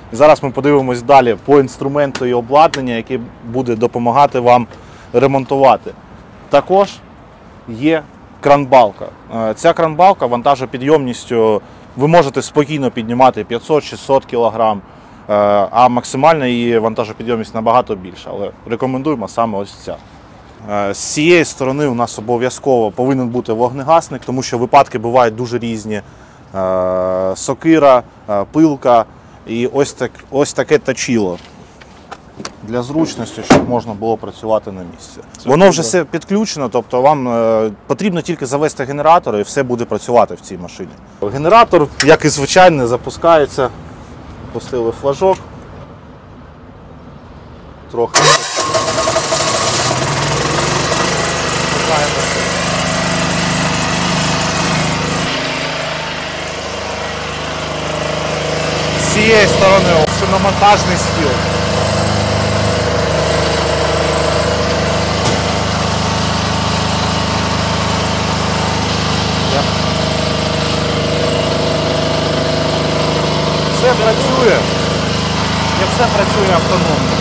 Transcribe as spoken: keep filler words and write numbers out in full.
І зараз ми подивимось далі по інструменту і обладнання, яке буде допомагати вам ремонтувати. Також є кранбалка. Ця кранбалка вантажопідйомністю ви можете спокійно піднімати п'ятсот-шістсот кілограм, а максимальна її вантажопідйомність набагато більша. Але рекомендуємо саме ось ця. З цієї сторони у нас обов'язково повинен бути вогнегасник, тому що випадки бувають дуже різні. Сокира, пилка і ось, так, ось таке точило. Для зручності, щоб можна було працювати на місці. Це Воно вже все підключено, тобто вам е, потрібно тільки завести генератор і все буде працювати в цій машині. Генератор, як і звичайний, запускається. Пустили флажок. Трохи. З цієї сторони шиномонтажний стіл. Все працює, і все працює автономно.